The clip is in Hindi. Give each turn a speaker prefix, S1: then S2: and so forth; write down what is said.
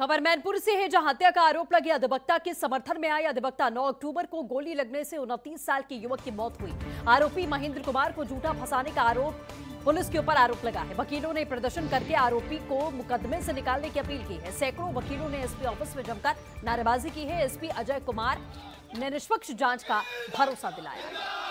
S1: खबर मैनपुर से है, जहां हत्या का आरोप लगे अधिवक्ता के समर्थन में आए अधिवक्ता। 9 अक्टूबर को गोली लगने से 29 साल के युवक की मौत हुई। आरोपी महेंद्र कुमार को झूठा फंसाने का आरोप पुलिस के ऊपर आरोप लगा है। वकीलों ने प्रदर्शन करके आरोपी को मुकदमे से निकालने की अपील की है। सैकड़ों वकीलों ने एसपी ऑफिस में जमकर नारेबाजी की है। एसपी अजय कुमार ने निष्पक्ष जांच का भरोसा दिलाया है।